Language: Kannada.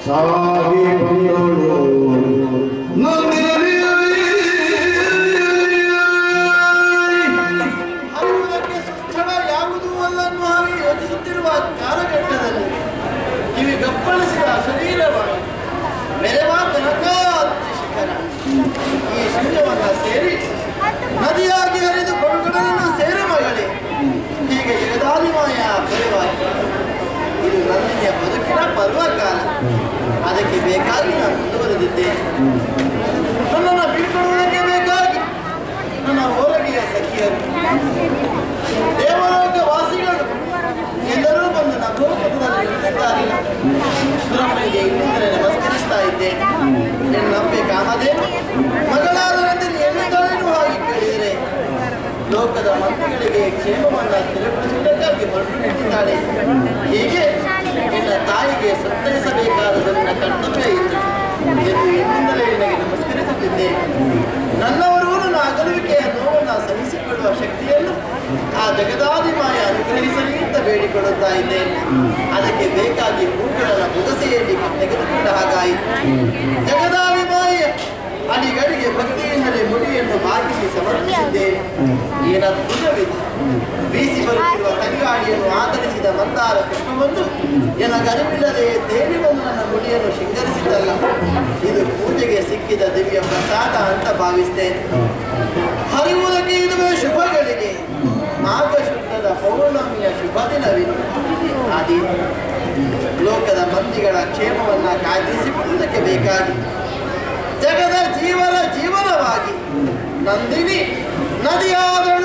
ಸಾಗಿ ಬಂದಳು ಹರಿಯುವುದಕ್ಕೆ ಸುಸ್ಥಳ ಯಾವುದು ಅಲ್ಲನ್ನು ಹಾಗೆ ಯೋಚಿಸುತ್ತಿರುವ ಕಾಲಘಟ್ಟದಲ್ಲಿ ಕಿವಿ ಗಪ್ಪಳಿಸಿದ ಶರೀರವಾಗಿ ಮೆರೆವ ಕನಕಾದ್ರಿ ಶಿಖರ ಈ ಶೂನ್ಯವನ್ನ ಸೇರಿ ನದಿಯಾಗಿ ಹರಿದು ಕೊಡುಗಡಲನ್ನು ಸೇರ ಮಗಳೇ ಹೀಗೆ ಜಗದಾದಿಮಾಯ ಪರಿವಾಗಿ ಇದು ನಂದಿನಿಯ ಬದುಕಿನ ಪರ್ವಕಾಲ. ಅದಕ್ಕೆ ಬೇಕಾಗಿ ನಾನು ಮುಂದುವರೆದಿದ್ದೇನೆ. ನನ್ನನ್ನು ಬೀಳ್ಕೊಳ್ಳುವುದಕ್ಕೆ ಬೇಕಾಗಿ ನನ್ನ ಹೊರಗಿಯ ಸಖಿಯರು ದೇವಲೋಕ ವಾಸಿಗಳು ಎಲ್ಲರೂ ಬಂದು ನಭೋಪಥದಲ್ಲಿ ನಿಂತಿದ್ದಾರೆ. ಸುರಮ್ಮನಿಗೆ ಇನ್ನೊಂದರೆ ನಮಸ್ಕರಿಸ್ತಾ ಇದ್ದೇನೆ. ನಿನ್ನಪ್ಪೆ ಕಾಮಧೇನು ಮಗಳಾದರೆಂದರೆ ಎಲ್ಲಿದ್ದಾಳೆನೂ ಹಾಗೆ ಕೇಳಿದರೆ ಲೋಕದ ಮಂತ್ರಿಗಳಿಗೆ ಕ್ಷೇಮವನ್ನ ಸ್ಥಿರಪಡಿಸುವುದಕ್ಕಾಗಿ ಹೊರಟು ನಿಂತಿದ್ದಾಳೆ. ಹೀಗೆ ನಿನ್ನ ತಾಯಿಗೆ ಸಂತೈಸಬೇಕಾದ ನಿನ್ನ ಕರ್ತವ್ಯ ಇತ್ತು ಎಂದು ಎನ್ನಿಂದಲೇ ನಿನಗೆ ನಮಸ್ಕರಿಸುತ್ತಿದ್ದೇನೆ. ನನ್ನವರು ನನ್ನ ಅಗಲುವಿಕೆಯ ನೋವನ್ನು ಸಹಿಸಿಕೊಳ್ಳುವ ಶಕ್ತಿಯನ್ನು ಆ ಜಗದಾದಿಮಾಯ ಅನುಗ್ರಹಿಸಲಿ ಅಂತ ಬೇಡಿಕೊಳ್ಳುತ್ತಾ ಇದ್ದೇನೆ. ಅದಕ್ಕೆ ಬೇಕಾಗಿ ಹೂಗಳ ಬುಗಸೆಯಲ್ಲಿ ತೆಗೆದುಕೊಂಡ ಹಾಗಾಯಿತು. ಜಗದಾದಿಮಾಯ ಅಡಿಗಡಿಗೆ ಭಕ್ತಿಯಿಂದಲೇ ಮುಡಿಯನ್ನು ಬಾಗಿಸಿ ಸಮರ್ಪಿಸಿದ್ದೇನೆ. ಏನ ಪುಣ್ಯವಿದೆ. ಬೀಸಿ ಬರುತ್ತಿರುವ ತಂಗಾಡಿಯನ್ನು ಆಧರಿಸಿದ ಮಂದಾರ ಪುಷ್ಪವೊಂದು ಎನಗರಿವಿಲ್ಲದೆ ತೇಲಿ ಬಂದು ನನ್ನ ಮುಡಿಯನ್ನು ಶೃಂಗರಿಸಿದ್ದಲ್ಲ. ಇದು ಪೂಜೆಗೆ ಸಿಕ್ಕಿದ ದಿವ್ಯ ಪ್ರಸಾದ ಅಂತ ಭಾವಿಸ್ತೇನೆ. ಹರಿಯುವುದಕ್ಕೆ ಇದುವೇ ಶುಭಗಳಿಗೆ ಮಾಘ ಶುದ್ಧದ ಪೌರ್ಣಮಿಯ ಶುಭ ದಿನವಿದು. ಆದಿ ಲೋಕದ ಮಂದಿಗಳ ಕ್ಷೇಮವನ್ನ ಕಾಯ್ದಿರಿಸಿಕೊಳ್ಳುವುದಕ್ಕೆ ಬೇಕಾಗಿ ಜಗದ ಜೀವನವಾಗಿ ನಂದಿನಿ ನದಿಯಾದ